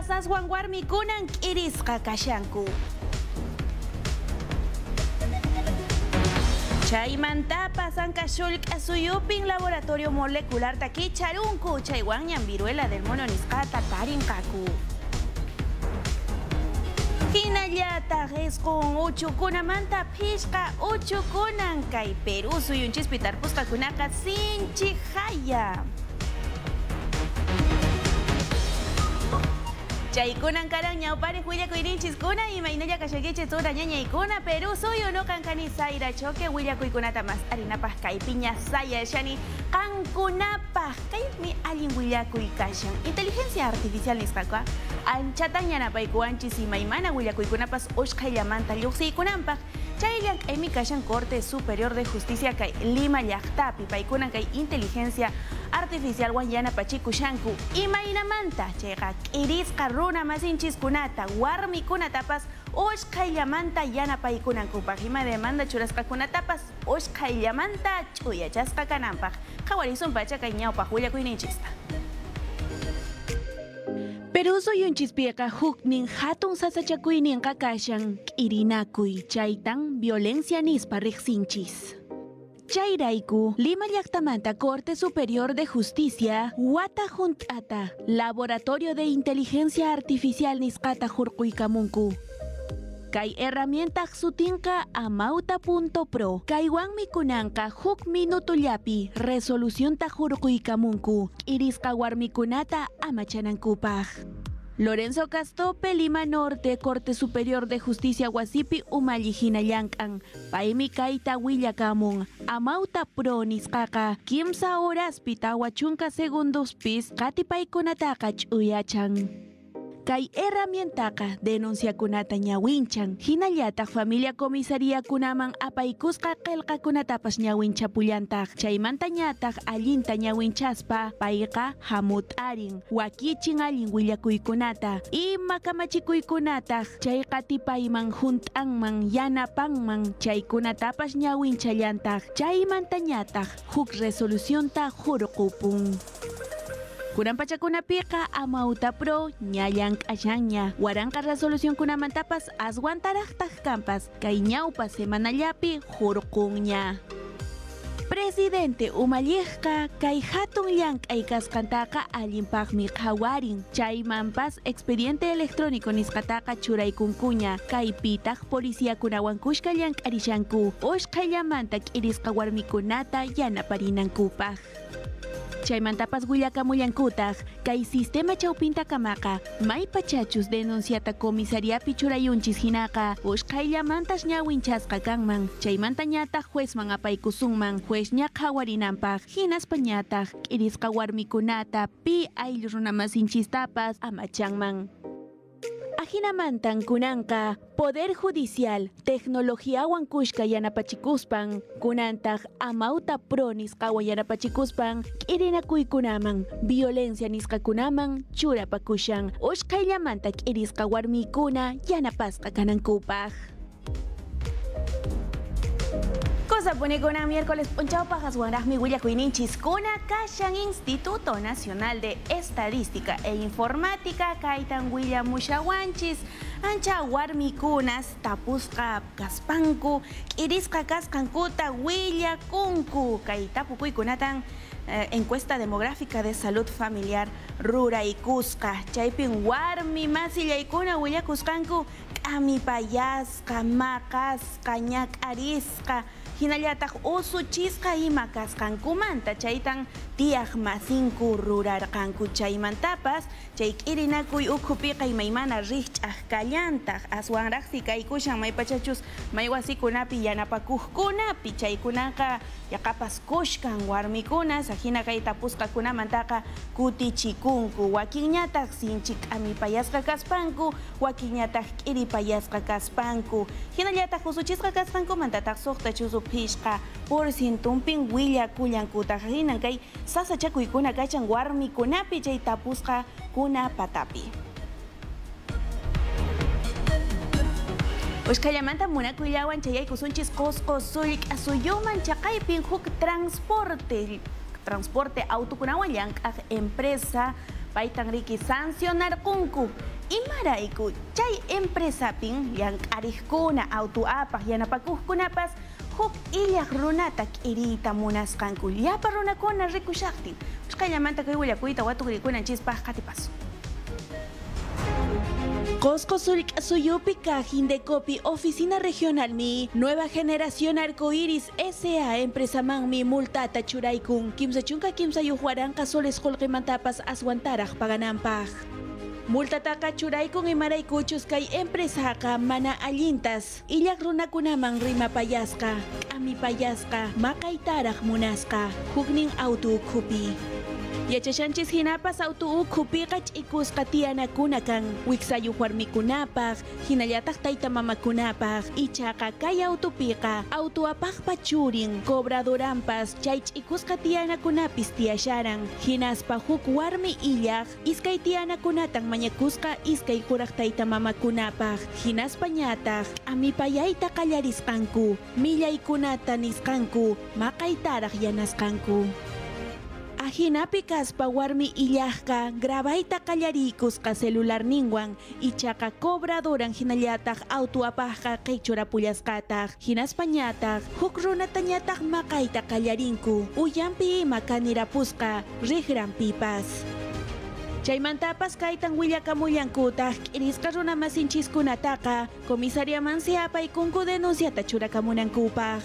aswan warmikunan k'irisqa kashanku. Chaymantapas anka shulk'a suyupin laboratorio molecular taki charunku chaywan viruela del mono nisqata tarinqaku. Hinallataq isqun uchukunamanta phishqa uchukunan kay Perú suyunchispi tarpusqakunaqa sinchi haya. Chaykunan karan ñawpariq willakuyninchiskuna imaynalla kashakichis tura ñañaykuna Perú suyu no kankani sayra choque willakuykunata mas arinapaq kay piña sayashani qankunapaq kaymi allin willakuy kashan inteligencia artificial nisqaqa anchatan yanapaykuwanchis imaymana willakuykunapas ushqayllamanta lluqsiykunanpaq chayllan kaymi kashan Corte Superior de Justicia kay Lima llaqtapi paykunan kay inteligencia artificial wan yanapachikushanku imaynamanta chayqa k'irisqa runa masinchiskunata warmikunatapas ushqayllamanta yanapaykunankupaq ima demanda churasqakunatapas ushqayllamanta ch'uyachasqa kananpaq qhawarisunpacha kay ñawpaq willakuyninchista. Perú suyunchispiqa huknin hatun sasachakuyninqa kashan k'irinakuy chaytan violencia nispa riqsinchis. Chayrayku, Lima llaqtamanta Corte Superior de Justicia, wata junt'ata, Laboratorio de Inteligencia Artificial nisqata hurquykamunku. Kay herramientaq sutinqa amauta.pro, kaywanmi kunanqa huk minutullapi resolucionta hurquykamunku, k'irisqa warmikunata amachanankupaq. Lorenzo Castope, Lima Norte, Corte Superior de Justicia wasipi umalli hinallank'an. Paymi kayta willakamun. Amauta pro nisqaqa, kimsa horaspi tawa chunka segundospis qatipaykunataqa ch'uyachan. Kay herramientaqa denunciakunata ñawinchan. Hinallataq familia comisaría kunaman apaykusqa qillqakunatapas ñawinchapullantaq. Chaymanta ñataq allinta ñawinchaspa payqa hamut'arin. Wakichin allin willakuykunata. Ima kamachikuykunataq chay qatipayman hunt'anman yanapanman chaykunatapas ñawinchallantaq. Chaymanta ñataq huk resolucionta hurqupun. Kunampachakunapiqa amauta pro ñallank'ashanña waranqa resolución kunamantapas aswantaraqtaq kampas kay ñawpa semanallapi hurqunña. Presidente umalliqqa kay hatun llank'ay kasqantaqa allinpaqmi qhawarin chaymanpas expediente electrónico nisqataqa churaykunkuña kaypitaq policiakunawan kushka llank'arishanku ushqayllamanta k'irisqa warmikunata yanaparinkupaq. Chaymantapas willakamullankutaq kay sistema chawpinta kamaqa maypachachus denunciata comisariapi churayunchis hinaqa ushqayllamantaq ñawinchasqa kanman chaymanta ñataq juezman apaykusunman juez ña qhawarinanpaq hinaspa ñataq k'irisqa warmikunata pi ayllu runamasinchistapas amachanman. Ajinamantan kunanqa Poder Judicial tecnologiawan kushka yanapachikuspan kunantaq amauta pro nisqawan yanapachikuspan k'irinakuykunaman violencia nisqakunaman churapakushan ushqayllamanta k'irisqa warmikuna yanapasqa kanankupaq. Sapunikuna miércoles punchawpaq aswanraqmi willakuyninchiskuna kashan Instituto Nacional de Estadística e Informática kaytan willamushawanchis ancha warmikunas tapusqa kaspanku k'irisqa kasqankuta willakunku kay tapukuykunatan encuesta demográfica de salud familiar ruraykusqa chaypin warmi masillaykuna willakusqanku k'amipayasqa maqasqa ñak'arisqa hinallataq usuchisqa ima kasqankumanta chaytan tiyaq masinku rurarqanku chaymantapas chay k'irinakuy ukhupiqa imaymana riqch'aq kallantaq aswanraqsi kaykushan maypachachus may wasikunapi yanapakuqkunapi chaykunaqa yaqapas kushkan warmikunas hina kay tapusqakunamantaqa kutichikunku wakinñataq sinchi k'amipayasqa kaspanku wakinñataq k'iripayasqa kaspanku hinallataq usuchisqa kasqankumantataq suqta chusu phishqa porcientunpin willakullankutaq hinan kay sasachakuykuna kachan warmikunapi chay tapusqa kuna patapi. Ushqayllamanta munakuyllawan chayaykusunchis qusqu sullk'a suyuman chaqaypin huk transporte autokunawan llank'aq empresa paytan riki sancionarqunku imarayku chay empresapin llank'ariqkuna autoapaq yanapakuqkunapas huk illaq runata k'iriyta munasqanku llapa runakuna rikushaqtin usqallamanta kay willakuyta watukurikunanchispas qatipasu. Cosco Suyupi Cajín de Copi Oficina Regional Mi Nueva Generación Arcoiris S.A. Empresa Manmi Multata Churaykun Kimsa Chunka Kimsa Yuhuaranka Soles Holqimantapas Aswantaraj Paganampaj Multataka Churaykun Imaraykuchus kay empresaqa mana allintas illaq runakunaman rima payasqa k'ami payasqa maqaytaraq munasqa huknin auto ukhupi Yachashanchis hinapas auto ukhupiqa ch'ikusqa tiyanakuna kan wiksayuq warmikunapaq hinallataq taytamamakunapaq ichaqa kay autopiqa autoapaqpa churin cobradorampas chay ch'ikusqa tiyanakunapis tiyasharan hinaspa huk warmi illaq iskay tiyanakunatan mañakusqa iskay kuraq taytamamakunapaq hinaspa ñataq k'amipayayta qallarisqanku millaykunata nisqanku maqaytaraq yanasqanku Ahinapi kaspa warmi illaqqa grabayta qallarikusqa celular ninwan ichaqa cobradoran hinallataq autoapaqqa qhichurapullasqataq hinaspa ñataq huk runata ñataq maqayta qallarinku uyampi ima kanirapusqa riqranpipas Chaymantapas kaytan willakamullankutaq k'irisqa runamasinchikkunataqa comisariaman apaykunku denunciata churakamunankupaq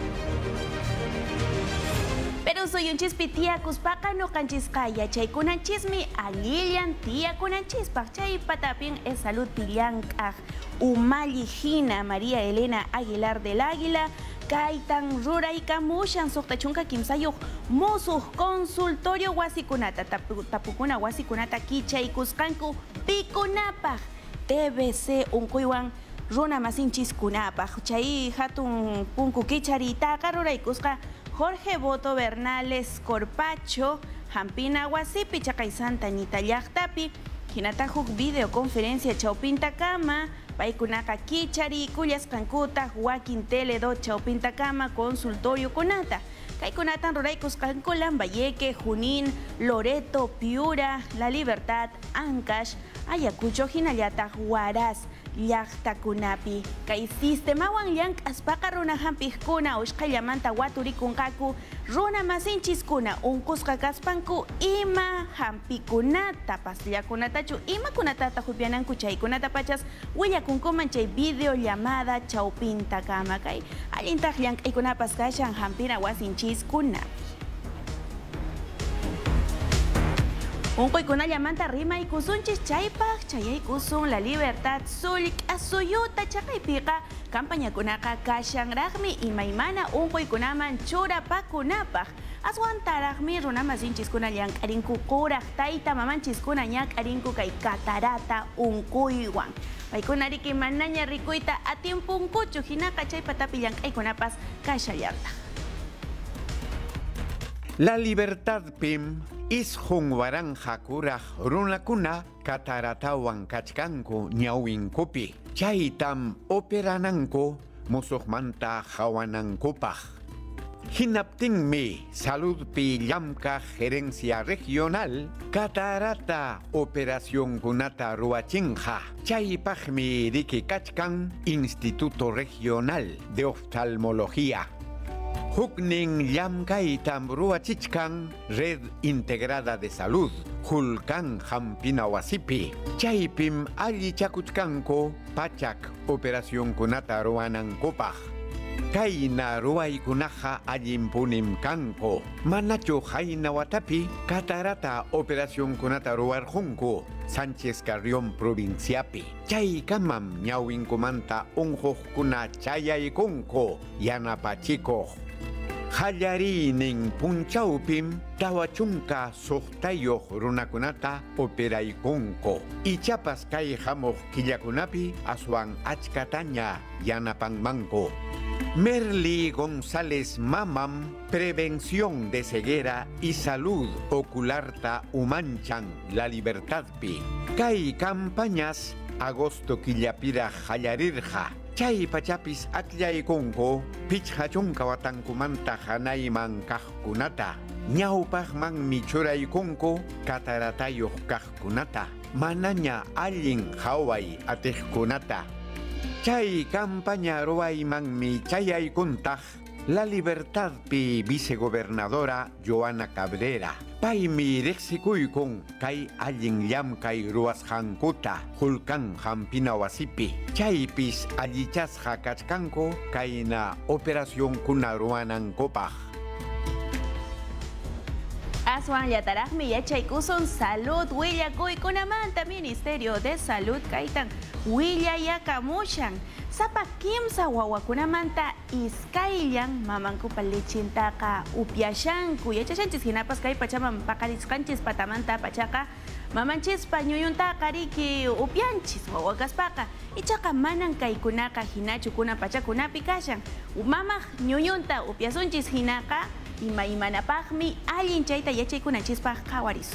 Pero soy un chispitía cuspaca no canchiscaya chay kunanchismi alillan tía kunanchispa chay patapin es salud pillanca umalijina María Elena Aguilar del Águila kaitan rurayka mushan suqtachunka kimsayuq musuq consultorio wasikunata tapukuna wasikunata kichay kusqanku pikunapaq TBC unkuywan runa masinchikkunapaq chay hatun punku kicharitaqa ruraykusqa Jorge Boto Bernales Corpacho, Hampina Wasipi, Chacay Santa Anita Llaqtapi, Hinatajuk videoconferencia Chaupinta Cama, Paikunaka Kichari, Cuyas Cancuta, Joaquín Teledo, Chaupinta Cama, Consultorio Kunata, Kaikunatan Roraicos Cancolan, Valleque, Junín, Loreto, Piura, La Libertad, Ancash, Ayacucho, Hinayata, Huaraz, Llaqtakunapi kay sistemawan llank aspaqa runa hampiqkuna ushqallamanta waturikunqaku runa masinchiskuna unqusqa kaspanku ima hampikunata pasllakunatachu imakunatata hupiananku chaykunata pachas willakunkuman chay videollamada Chaupinta Cama kay allintaq llank'aykunapas kashan hampina wasinchikkunapi Unquykunallamanta rimaykusunchis chaypaq chayaykusun La Libertad Zulik asuyuta chaqaypiqa campañakunaqa kashanraqmi imaymana unquykunaman churapakunapaq aswantaraqmi runamasinchiskuna llank'arinku kuraq taytamamanchiskuna ñak'arinku kay catarata unquywan paykunariki manaña rikuyta atimpunkuchu hinaqa chay patapi llank'aykunapas kashallantaq La Libertad PIM ishun waranja kuraq runakuna cataratawan kachkanku ñawinkupi chaytam operananku musuqmanta hawanankupaq hinaptinmi saludpi llamkaq gerencia regional catarata operacionkunata ruwachinqa chaypaqmi riki kachkan Instituto Regional de Oftalmología Huknin llamkaytam ruwachichkan Red Integrada de Salud Hulkan Hampina Wasipi Chaypim allichakuchkanku Pachak operacionkunata ruwanankupaq Kayna ruwaykunaqa allimpunim kanku Manachu hayna watapi Catarata operacionkunata ruwarqunku Sánchez Carrión provinciapi Chaykamam ñawinkumanta unhuqkuna chayaykunku yanapachikuq Hallarinin punchaupim tawachunka suqtayuq runakunata operaykunku ichapas kay hamuq killakunapi aswan achkataña yanapanmanku Merly González Mamam Prevención de ceguera y salud ocularta umanchan La Libertad pi kay campañas agosto killapira hallarirqa Chay pachapis atllaykunku pichhachunka watankumanta hanayman kaqkunata ñawpaqman michuraykunku kataratayuq kaqkunata, manaña allin haway atiqkunata. Chay campaña ruwaymanmi chayaykuntaq La Libertad pi vicegobernadora Joana Cabrera. Paymi riqsikuykun kay allin llamkay ruwasqankuta Hulkan Hampina wasipi. Chaypis allichasqa kachkanku kayna operacionkuna ruwanankupaq. Aswan yataraqmi yachaykusun salud willakuykunamanta Ministerio de Salud kaytan willayakamushan. Sapa kimsa wawakunamanta iskayllan mamankupa lechintaqa upyashanku. Yachashanchis hinapas kay pachaman paqarisqanchis patamanta pachaqa mamanchispa ñuyuntaqa riki upyanchis wawakaspaqa. Ichaqa manan kaykunaqa hinachu kunan pachakunapi kashan. Mamaq ñuyunta upyasunchis hinaqa imanapaqmi allin chayta yachaykunanchispaq qhawarisun.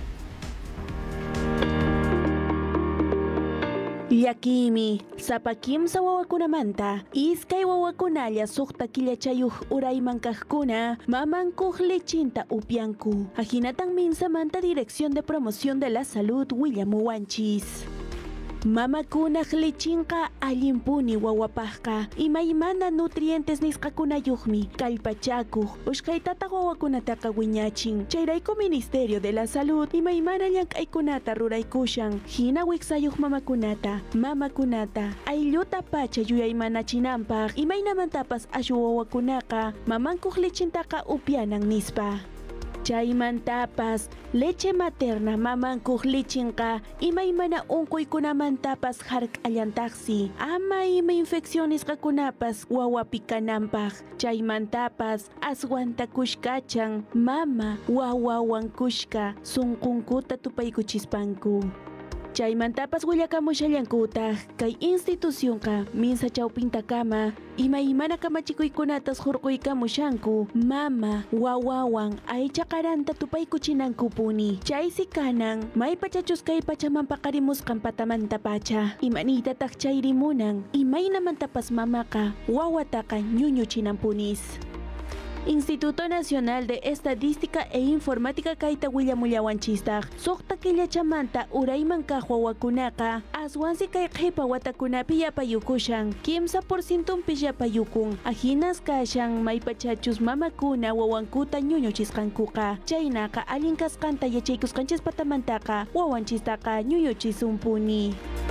Yakimi, sapa kimsa wawakunamanta, iskay wawakunalla suqta killachayuq urayman kaqkuna, mamankuq lechinta upyanku. Ajinatan minsamanta Dirección de Promoción de la Salud willamuwanchis. Mamakunaq lechinqa allimpuni wawapaqqa, imaymana nutrientes nisqakunayuqmi kallpachakuq, ushqaytataq wawakunataqa wiñachin. Chayrayku Ministerio de la Salud imaymana llank'aykunata ruraykushan, hina wiqsayuq mamakunata, aylluta pacha yuyaymanachinanpaq, imaynamantapas ashu wawakunaqa mamankuq lechintaqa upyanan nispa. Chaymantapas leche materna mamankuq lechinqa imaymana unkuykunamantapas hark'allantaqsi, ama ima infeccionesqakunapas wawapi kananpaq. Chaymantapas aswanta kushkachan mama wawawan kushka sunqunkuta tupaykuchispanku. Chaymantapas willakamushallankutaq kay institucionqa minsa chawpintakama imaymana kamachikuykunatas hurquykamushanku mama wawawan aycha qaranta tupaykuchinankupuni. Chaysi kanan maypachachus kay pachaman paqarimusqan patamanta pacha, imaniytataq chayrimunan imaynamantapas mamaqa wawataqa ñuñuchinanpunis. Instituto Nacional de Estadística e Informática kayta willamullawanchistaq, suqta killachamanta urayman kaq wawakunaqa aswansi kay qhipa watakunapi yapayukushan, 15%pi yapayukun, ahinas kashan maypachachus mamakuna wawankuta ñuñuchisqankuqa. Chaynaqa allin kasqanta yachaykusqanchis patamantaqa wawanchistaqa ñuñuchisunpuni.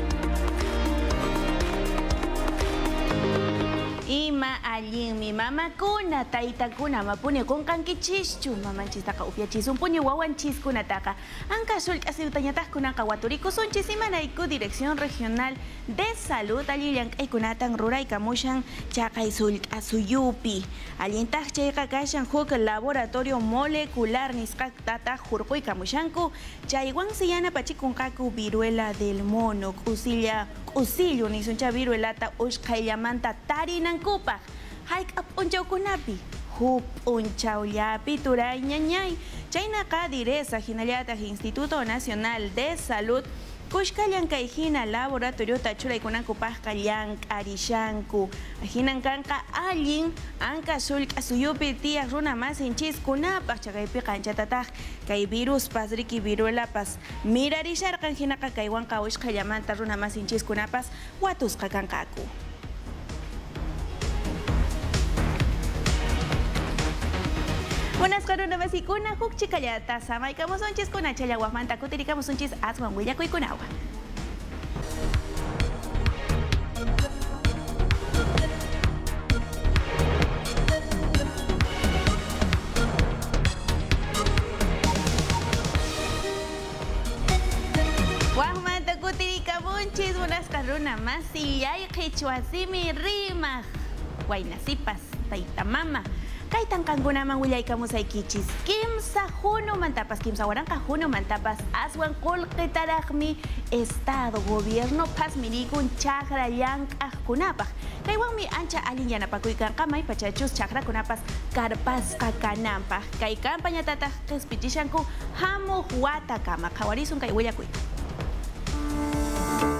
Ima allinmi mamakuna taytakuna mapuni qunqankichischu mamanchistaqa upyachisunpuni wawanchiskunataqa anka sullk'asiyutañataq kunanqa waturikusunchis imanayku Dirección Regional de Salud allin llank'aykunatan ruraykamushan chaqay sullk'asuyupi. Allintaq chayqa kashan huk laboratorio molecular nisqatataq hurquykamushanku, chaywansi yanapachikunqaku viruela del mono usillo nisuncha viruelata ushqayllamanta tarinankupaq hayk'a p'unchawkunapi p'unchawllapi turay ñañay. Chaynaqa diresa hinallataq Instituto Nacional de Salud kushkallan kay hina laboratoriota churaykunankupaqqa llank'arishanku. Hinan kanqa allin anka sullk'asuyupi tiyaq runa masinchiskunapaq chaqaypiqa anchatataq kay viruspas riki viruelapas mirarisharqan hinaqa kaywanqa ushqallamanta runa masinchikunapas watusqa kanqaku. Unas karuna basikuna huk chikallata samaykamusunchis kuna challawaqmanta kutirikamusunchis aswan willakuykunawan. Waqmanta kutirikamunchis unas karuna masiyay qichwasimi rimaq waynasipas taytamama. Kaytan kankunaman willaykamusaykichis kimsa hunumantapas kimsa waranqa hunumantapas aswan qullqitaraqmi Estado Gobierno pasmirikun chaqra llank'aqkunapaq. Kaywanmi ancha allin yanapakuykanqa maypachachus chaqrakunapas karpasqa kananpaq. Kay campañatataq qhispichishanku hamuq watakama qhawarisun kay willakuyta.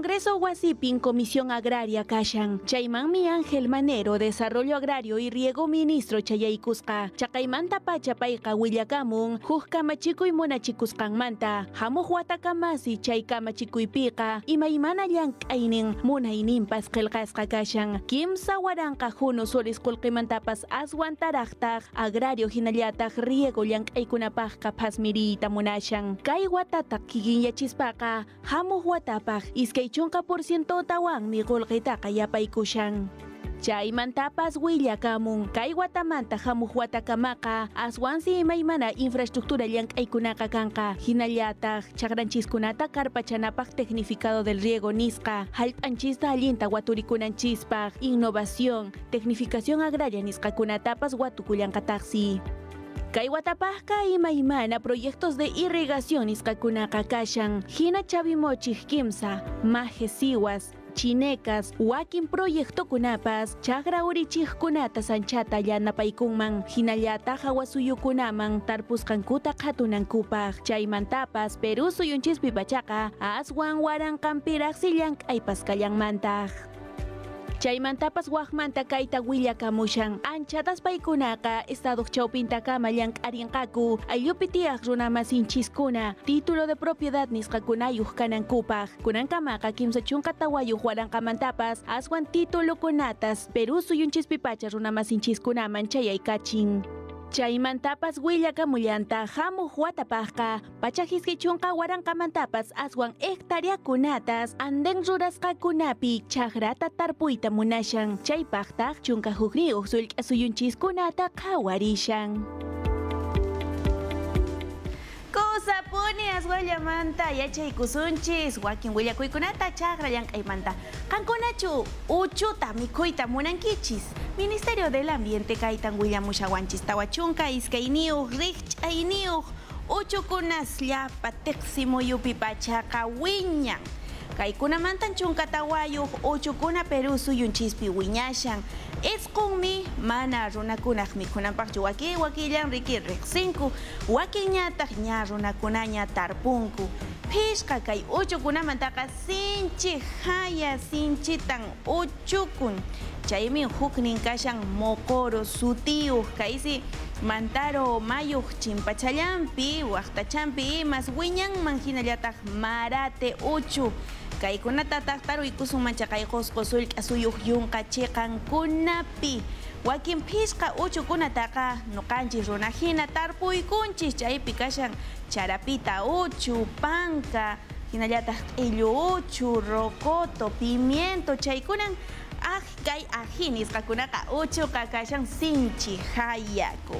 Congreso Huasipin Comisión Agraria Kashan, Chaymanmi Ángel Manero, Desarrollo Agrario y Riego Ministro Chayaykusqa, Chakaymanta Pachapayqa Willakamun, Hujkamachikuy Munachikusqanmanta, Hamuj Watakamasi Chaykamachikuypiqa, Imaymana Llank'aynin Munayninpas qillqasqa kashan, Kimsa Waranqa Junu Solis Qulqimantapas Aswan Taraqtaq, Agrario Hinallataq Riego Llank'aykunapaqqa Phasmiriyta munashan, Kay Watataq Kikinyachispaqa, Hamuj Watapaq iskay chunka porciento tawanmi qulqitaqa yapaykushan. Chaymantapas willakamun, kay watamanta hamuj watakamaqa, aswansi imaymana infraestructura llank'aykunaqa kanqa, hinallataq chaqranchiskunata karpachanapaq tecnificado del riego nisqa, hallp'anchista allinta waturikunanchispaq, innovación, tecnificación agraria nisqakunatapas watukullanqataqsi. Kay watapaqqa imaymana proyectos de irrigación nisqakunaqa kashan, hina chavimochij kimsa, maje siwas, chinecas, wakin proyectokunapas, chaqra urichijkunata sanchata yanapaykunman, hinallataq hawasuyukunaman tarpusqankuta qhatunankupaq. Chaymantapas Perú suyunchispi pachaqa, aswan waranqanpiraqsi llank'aypas kallanmantaq. Chaymantapas waqmanta kayta willakamushan, anchatas paykunaqa estados chawpintakama llank'arinqaku, ayllupi tiyaq runamasinchiskuna, título de propiedad nisqakunayuq kanankupaq, kunankamaqa kimsa chunka tawayuq waranqamantapas aswan titulokunatas Perú suyunchispi pacha runamasinchiskunaman chayaykachin. Chaymantapas willakamullanta hamuj watapaqqa, pachajiski chunka waranqamantapas aswan hectareakunatas anden rurasqakunapi chaqrata tarpuyta munashan, chaypaqtaq chunka hukniyuq sullk'asuyunchiskunata qhawarishan. Kusapuni aswallamanta yachaykusunchis wakin willakuykunata chaqra llank'aymanta. Qankunachu uchuta mikhuyta munankichis. Ministerio del Ambiente kaytan willamushawanchis tawa chunka iskayniyuq riqch'ayniyuq uchukunas llapa tiqsimuyupi pachaqa wiñan. Kaykunamantan chunka tawayuq uchukuna Perú suyunchispi wiñashan. Isqunmi mana runakunaq mikhunanpaqchu wakillan riki riqsinku, wakinñataq ña runakunaña tarpunku. Phishqa kay uchukunamantaqa sinchi haya sinchitan uchukun. Chaymi huknin kashan Mokoro sutiyuq kaysi Mantaro mayuq chimpachallampi waqtachampi imas wiñanman hinallataq Marate uchu. Kaykunatataq taruykusunmancha kay qusqusuyuq yunqachiqankunapi. Wakin phishqa uchukunataqa nuqanchis runa hina tarpuykunchis, chaypi kashan charapita uchu, panka, hinallataq q'illu uchu, rocoto, pimiento, chaykunan kay ají nisqakunaqa uchuqa kashan sinchi hayaku.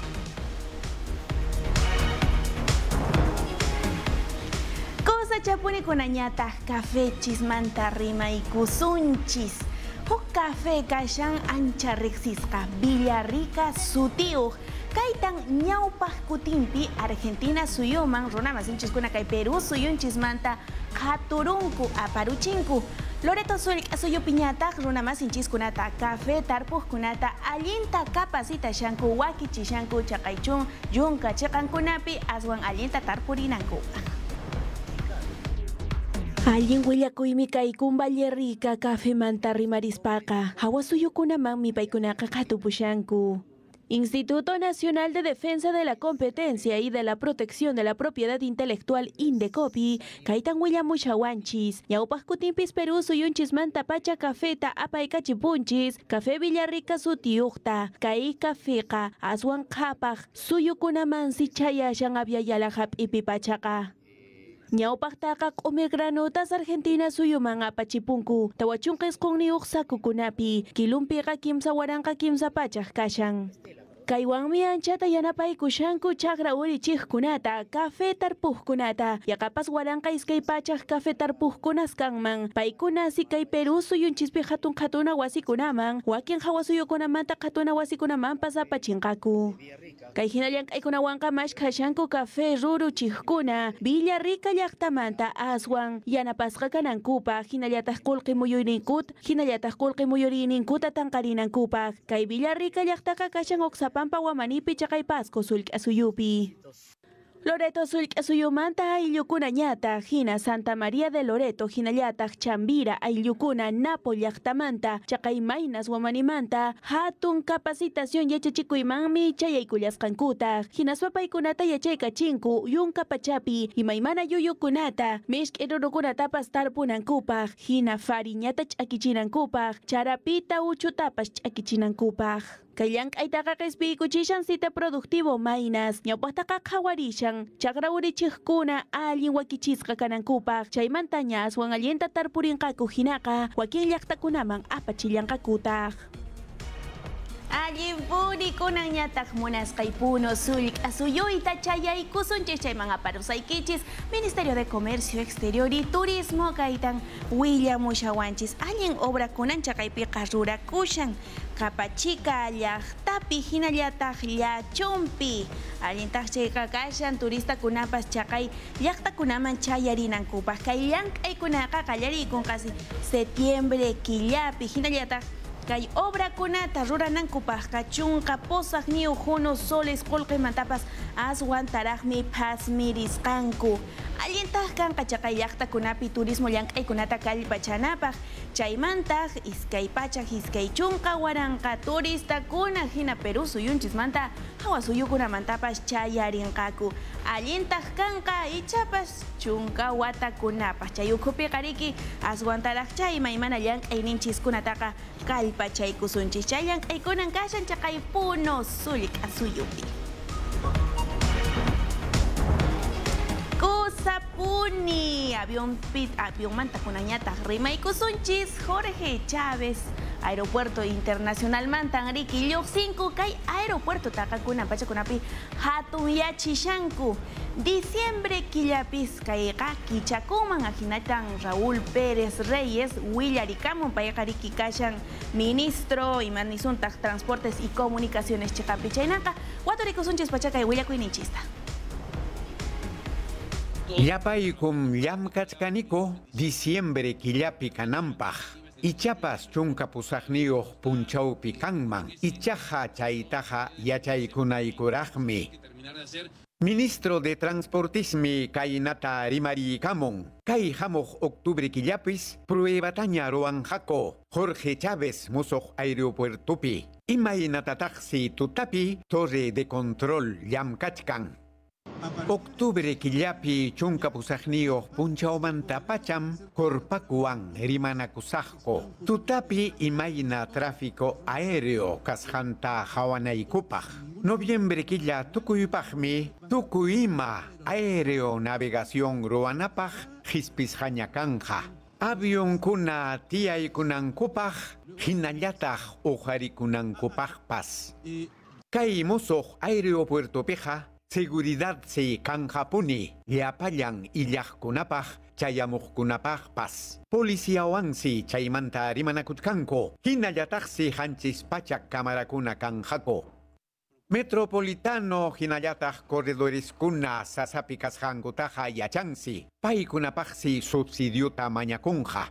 Chapunikunanyataq café chismanta rimaykusunchis. Huk café kashan ancha riqsisqa Villarrica sutiyuq. Kaytan ñawpaq kutinpi Argentina suyuman runamasinchiskuna kay Perú suyunchismanta qaturunku aparuchinku. Loreto suyupiñataq runamasinchiskunata café tarpuqkunata allinta capacitashanku wakichishanku chaqaychun yunka chiqankunapi aswan allinta tarpurinanku. Allin willakuymi kaykun Villarrica café manta rimarispaqa, hawasuyukunamanmi paykunaqa qhatupushanku. Instituto Nacional de Defensa de la Competencia y de la Protección de la Propiedad Intelectual Indecopi, kaytan willamushawanchis, ñawpaq kutinpis Perú suyunchismanta pacha cafeta apaykachipunchis, café Villarrica sutiyuqta, kay cafeqa aswan qhapaq suyukunamansi chayashan avyayala hap'ipi pachaqa. Ñawpaqtaqa q'umir granutas Argentina suyuman apachipunku, tawachunqa isqunniuq sakukunapi, kilumpiqa kimsa waranqa kimsa pachaq kashan. Kaywanmi anchata yanapaykushanku chaqra urichiqkunata, café tarpuqkunata, yaqapas waranqa iskay pachaq café tarpuqkunas kanman, paykunasi kay Perú suyunchispi hatuna wasikunaman, wakin hawasuyukunamanta qhatuna wasikunamanpas apachinqaku. Kay hinallanqaykunawanqa mashkhashanku café ruruchiqkuna, Villarrica llaqtamanta aswan yanapasqa kanankupaq, hinallataq qullqi muyuriyninkuta tanqarinankupaq. Kay Villarrica llaqtaqa kashan Oxapampa Wamanipi chaqay Pasco sullk'asuyupi. Loreto Sulk'asuyumanta ayllukuna ñata hina Santa María de Loreto hinallataq Chambira ayllukuna Napo llaqtamanta chaqay maynas wamanimanta hatun capacitación yachachikuymanmi chayaykullasqankutaq hinaspa paykunata yachaykachinku yunka pachapi imaymana yuyukunata mishk'i rurukunatapas tarpunankupaq hina fariñata ch'akichinankupak charapita uchutapas ch'akichinankupak. Kayank ay takakespikuchishan sita productivo maynas, ñawpataqa qhawarishan, chakra urichiqkuna allin wakichisqa kanankupaq, chaymanta aswan allinta tarpurinqaku hinaqa, wakin llaqtakunaman apachillanqakutaq. Allin purikunan ñataq munasqaypuno sulk'asuyuyta chayaykusunchis chayman aparusaykichis Ministerio de Comercio Exterior y Turismo kaytan willamushawanchis allin obrakunan chaqaypiqa rurakushan Kapachika llaqtapi hinallataq llachumpi allintaq chayqa kashan turistakunapas chaqay llaqtakunaman chayarinankupaq kay llank'aykunaqa qallariykunqasi septiembre killapi hinallataq kay obrakunata ruranankupaqqa chunqa posaq niyu junu soles qullqimantapas aswan taraqmi phasmirisqanku allintaq kanqa chaqay llaqtakunapi turismo llank'aykunata kallpachanapaq chaymantaq iskay pachak iskay chunqa waranqa turistakuna hina Perú suyunchismanta hawa suyukunamantapas chayarinqaku allintaq kanqa ichapas chunqa watakunapas chay ukhupiqa riki aswan taraq chay maymana llank'ayninchiskunataqa kallpachaykusunchis chay llank'aykunan kashan chaqay puno sulk'asuyupi. Kusapuni avión manta kunañataq rimaykusunchis Jorge Chávez Aeropuerto Internacional Mantan Riki lluqsinku kay aeropuerto taqakuna pachakunapi hatun yachishanku diciembre killapis kayqa kichakuman ajinatan Raúl Pérez Reyes willarikamun payqa riki kashan ministro imanisuntaj transportes y comunicaciones chiqapi chaynaqa waturikusunchis pachakay willakuyninchista. Llapaykum llamkachkaniko diciembre killapi kanampaq. Ichapas chunka pusaqniyuq punchawpi kanman. Ichaqa chaytaqa yachaykunaykuraqmi. Ministro de Transportismi kaynata rimariykamun. Kay hamuq octubre killapis pruebataña ruwanqaku Jorge Chávez musuq aeropuertupi. Imaynatataqsi tutapi torre de control llamkachkan. Octubre killapi chunka pusaqniyuq punchawmanta pacham korpakuwan rimanakusaqku. Tutapi imayna tráfico aéreo kasqanta hawanaykupaq. Noviembre killa tukuypaqmi tukuyma aéreo navegación ruwanapaq hisp'isqaña kanqa. Avionkuna tiyaykunankupaq hinallataq ujarikunankupaqpas. Kay musuq aeropuertopiqa seguridad se kanjapuni, llapallan illaqkunapaq, chayamuqkunapaqpas. Policiawansi chaymanta rimanakutkanku, hinallataqsi hanchis pachak kamarakuna kanjako. Metropolitano hinallataq corredoreskuna sasapi kasqankutaqa yachansi, paykunapaqsi subsidiota mañakunqa.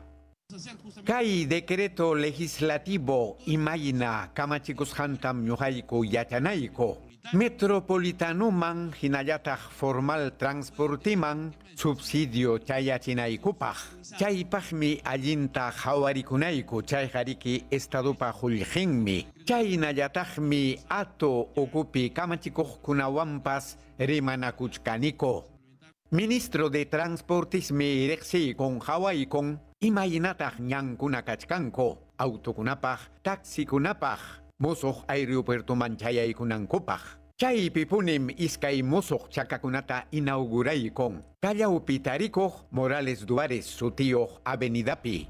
Kay decreto legislativo imayna kamachikusqantam ñuqayku yachanayku. Metropolitanuman hinallataq formal transportiman subsidio chayachinaykupaq. Chaypaqmi allinta hawarikunayku chayqa estadupa qullqinmi. Chaynallataqmi ato ukupi kamachikuqkunawanpas rimanakuchkaniko. Ministro de Transportismi riqsiykun hawaykun imaynataq ñankuna kachkanku. Autokunapaq, taxikunapaq. Musuq aeropuertoman chayaykunankupaq. Chaypipunim iskay musuq chakakunata inauguraykun. Kallawpi tarikuq Morales Duárez sutiyuq avenidapi.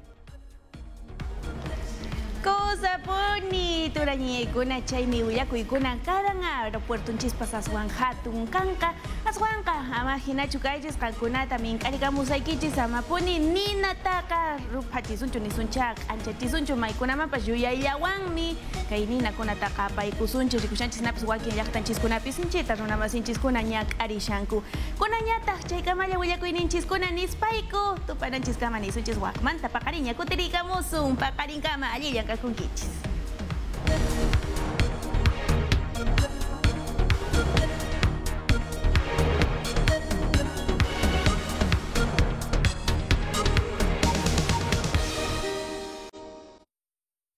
Kusapuni turañaykuna chaymi willakuykuna karan aeropuertonchis aswan hatun kanqa aswanqa ama hinachu kaychis qankunata mink'arikamusaykichis amapuni ninataqa ruphachisunchu nisunchaq anchachisunchu maykunamapas yuyayllawanmi kay ninakunataqa apaykusunchis rikushanchisnapis wakin llaqtanchiskunapis sinchita runamasinchiskuna ñak'arishanku kunañataq chaykamalla willakuyninchiskuna nispayku tupananchiskama nisunchis waqmanta paqariña kutirikamusun paqarinkama allillan kakunkichis.